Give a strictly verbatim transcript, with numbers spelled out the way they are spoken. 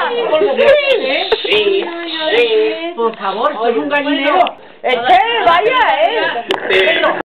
Sí, sí, sí. Por favor, soy un gallinero. ¡Este!